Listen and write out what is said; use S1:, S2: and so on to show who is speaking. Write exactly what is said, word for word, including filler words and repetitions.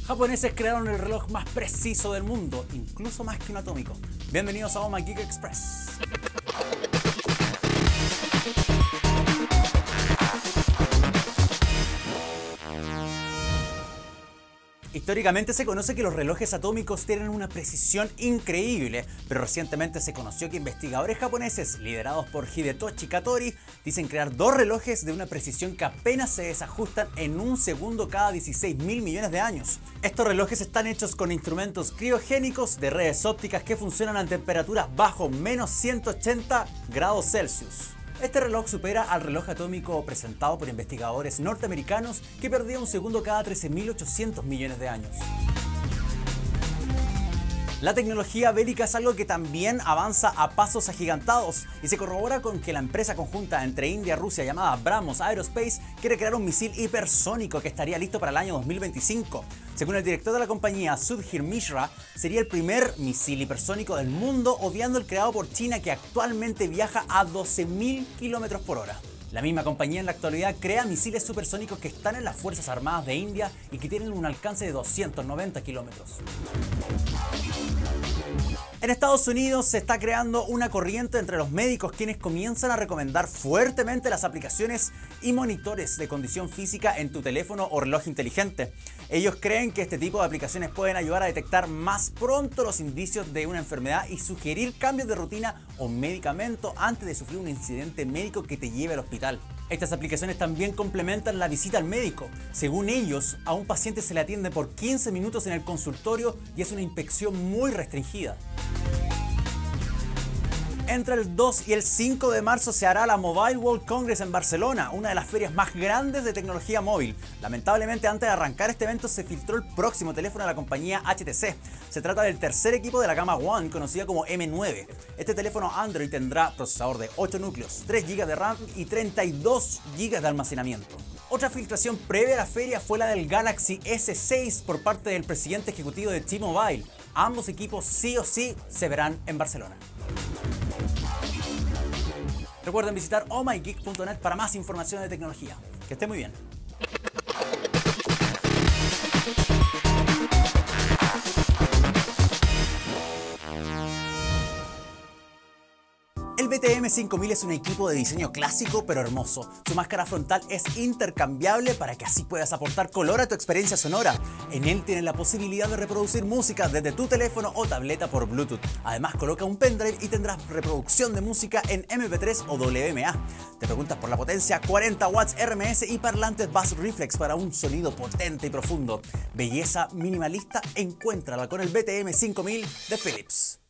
S1: Japoneses crearon el reloj más preciso del mundo, incluso más que un atómico. Bienvenidos a Oh My Geek Express. Históricamente se conoce que los relojes atómicos tienen una precisión increíble, pero recientemente se conoció que investigadores japoneses, liderados por Hidetoshi Katori, dicen crear dos relojes de una precisión que apenas se desajustan en un segundo cada dieciséis mil millones de años. Estos relojes están hechos con instrumentos criogénicos de redes ópticas que funcionan a temperaturas bajo menos ciento ochenta grados Celsius. Este reloj supera al reloj atómico presentado por investigadores norteamericanos que perdía un segundo cada trece mil ochocientos millones de años. La tecnología bélica es algo que también avanza a pasos agigantados y se corrobora con que la empresa conjunta entre India y Rusia llamada Brahmos Aerospace quiere crear un misil hipersónico que estaría listo para el año dos mil veinticinco. Según el director de la compañía, Sudhir Mishra, sería el primer misil hipersónico del mundo, obviando el creado por China que actualmente viaja a doce mil kilómetros por hora. La misma compañía en la actualidad crea misiles supersónicos que están en las Fuerzas Armadas de India y que tienen un alcance de doscientos noventa kilómetros. En Estados Unidos se está creando una corriente entre los médicos quienes comienzan a recomendar fuertemente las aplicaciones y monitores de condición física en tu teléfono o reloj inteligente. Ellos creen que este tipo de aplicaciones pueden ayudar a detectar más pronto los indicios de una enfermedad y sugerir cambios de rutina o medicamento antes de sufrir un incidente médico que te lleve al hospital. Estas aplicaciones también complementan la visita al médico. Según ellos, a un paciente se le atiende por quince minutos en el consultorio y es una inspección muy restringida. Entre el dos y el cinco de marzo se hará la Mobile World Congress en Barcelona, una de las ferias más grandes de tecnología móvil. Lamentablemente, antes de arrancar este evento se filtró el próximo teléfono de la compañía H T C. Se trata del tercer equipo de la gama One, conocida como M nueve. Este teléfono Android tendrá procesador de ocho núcleos, tres gigas de RAM y treinta y dos gigas de almacenamiento. Otra filtración previa a la feria fue la del Galaxy S seis por parte del presidente ejecutivo de T-Mobile. Ambos equipos sí o sí se verán en Barcelona. Recuerden visitar oh my geek punto net para más información de tecnología. Que esté muy bien. El B T M cinco mil es un equipo de diseño clásico pero hermoso. Su máscara frontal es intercambiable para que así puedas aportar color a tu experiencia sonora. En él tienes la posibilidad de reproducir música desde tu teléfono o tableta por Bluetooth. Además coloca un pendrive y tendrás reproducción de música en M P tres o W M A. Te preguntas por la potencia: cuarenta watts R M S y parlantes Bass Reflex para un sonido potente y profundo. Belleza minimalista, encuéntrala con el B T M cinco mil de Philips.